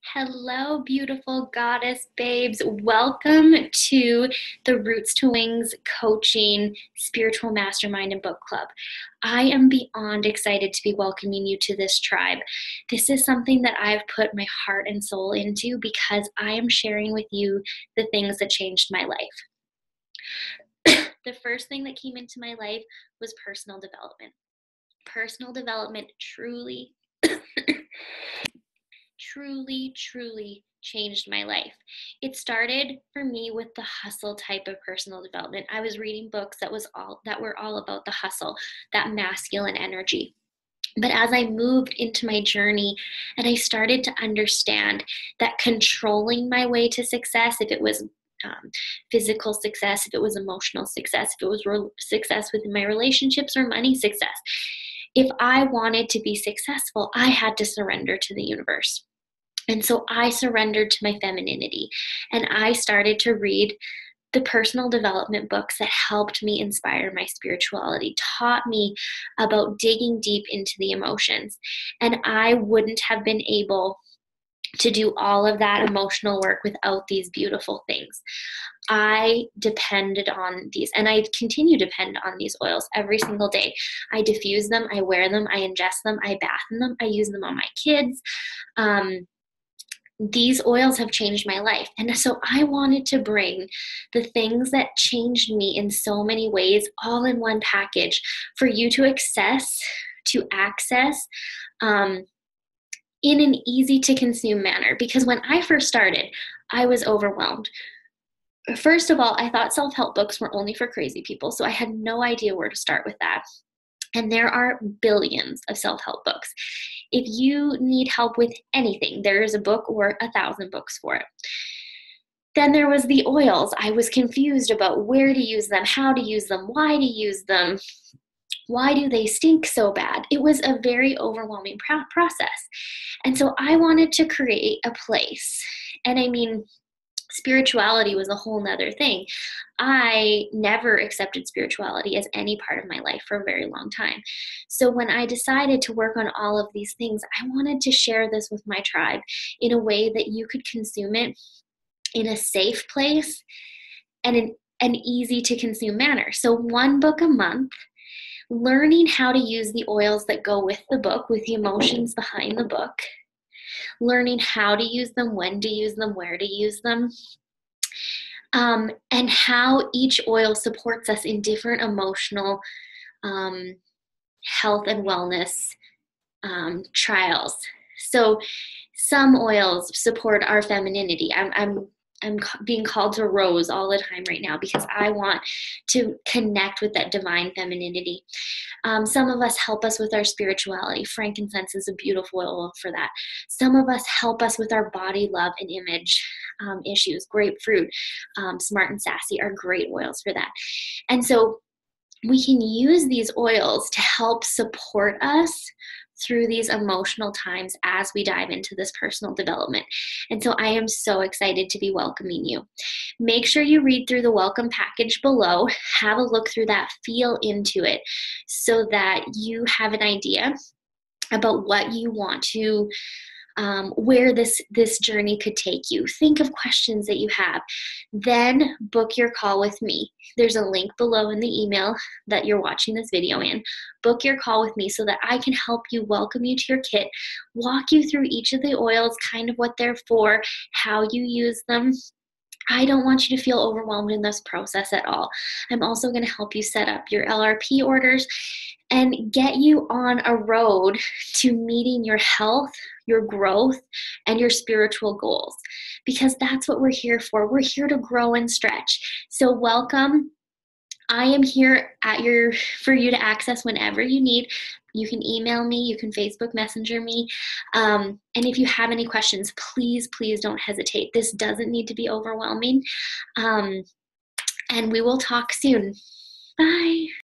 Hello, beautiful goddess babes. Welcome to the Roots to Wings Coaching Spiritual Mastermind and Book Club. I am beyond excited to be welcoming you to this tribe. This is something that I've put my heart and soul into because I am sharing with you the things that changed my life. The first thing that came into my life was personal development. Personal development truly changed my life. It started for me with the hustle type of personal development. I was reading books that were all about the hustle, that masculine energy. But as I moved into my journey and I started to understand that controlling my way to success, if it was physical success, if it was emotional success, if it was success within my relationships or money success, if I wanted to be successful, I had to surrender to the universe. And so I surrendered to my femininity and I started to read the personal development books that helped me inspire my spirituality, taught me about digging deep into the emotions. And I wouldn't have been able to do all of that emotional work without these beautiful things. I depended on these, and I continue to depend on these oils every single day. I diffuse them, I wear them, I ingest them, I bath in them, I use them on my kids. These oils have changed my life. And so I wanted to bring the things that changed me in so many ways all in one package for you to access in an easy to consume manner. Because when I first started, I was overwhelmed. First of all, I thought self-help books were only for crazy people. So I had no idea where to start with that. And there are billions of self-help books. If you need help with anything, there is a book or 1,000 books for it. Then there was the oils. I was confused about where to use them, how to use them, why to use them. Why do they stink so bad? It was a very overwhelming process. And so I wanted to create a place. And I mean, spirituality was a whole nother thing. I never accepted spirituality as any part of my life for a very long time. So when I decided to work on all of these things, I wanted to share this with my tribe in a way that you could consume it in a safe place and in an easy to consume manner. So one book a month, learning how to use the oils that go with the book, with the emotions behind the book, learning how to use them, when to use them, where to use them, and how each oil supports us in different emotional health and wellness trials. So some oils support our femininity. I'm being called to rose all the time right now because I want to connect with that divine femininity. Some of us help us with our spirituality. Frankincense is a beautiful oil for that. Some of us help us with our body love and image issues. Grapefruit, Smart and Sassy are great oils for that. And so we can use these oils to help support us through these emotional times as we dive into this personal development. And so I am so excited to be welcoming you. Make sure you read through the welcome package below, have a look through that, feel into it so that you have an idea about what you want to where this journey could take you. Think of questions that you have. Then book your call with me. There's a link below in the email that you're watching this video in. Book your call with me so that I can help you, welcome you to your kit, walk you through each of the oils, kind of what they're for, how you use them. I don't want you to feel overwhelmed in this process at all. I'm also going to help you set up your LRP orders and get you on a road to meeting your health, your growth, and your spiritual goals. Because that's what we're here for. We're here to grow and stretch. So welcome. I am here for you to access whenever you need. You can email me, you can Facebook Messenger me. And if you have any questions, please don't hesitate. This doesn't need to be overwhelming. And we will talk soon. Bye.